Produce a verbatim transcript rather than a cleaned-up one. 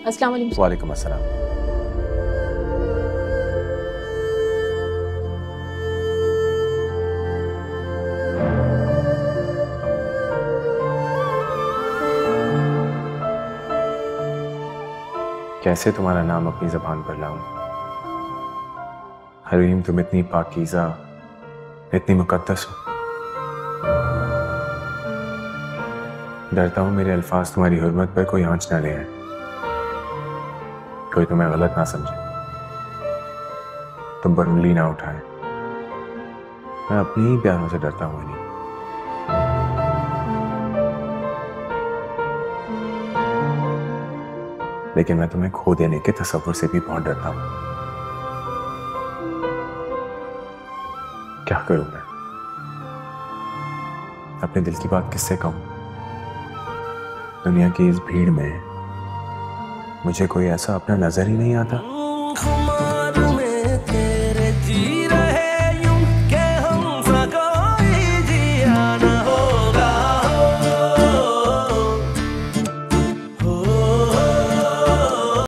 अस्सलाम वालेकुम। वालेकुम अस्सलाम। कैसे तुम्हारा नाम अपनी जबान पर लाऊं? हलीम, तुम इतनी पाकीज़ा, इतनी मुकद्दस हो। डरता हूं मेरे अल्फाज तुम्हारी हुर्मत पर कोई आंच ना ले आए, कोई तुम्हें गलत ना समझे, तुम पर उंगली ना उठाए। मैं अपने ही प्यारों से डरता हूं नहीं। लेकिन मैं तुम्हें खो देने के तसव्वुर से भी बहुत डरता हूं। क्या करूं मैं? अपने दिल की बात किससे कहूं? दुनिया की इस भीड़ में मुझे कोई ऐसा अपना नजर ही नहीं आता।